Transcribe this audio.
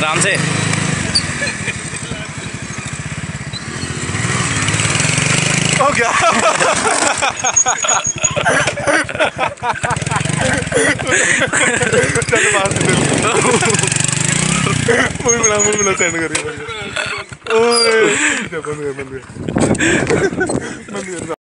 आराम से। हो गया। मुझे सेंड करिए। ओए बंद कर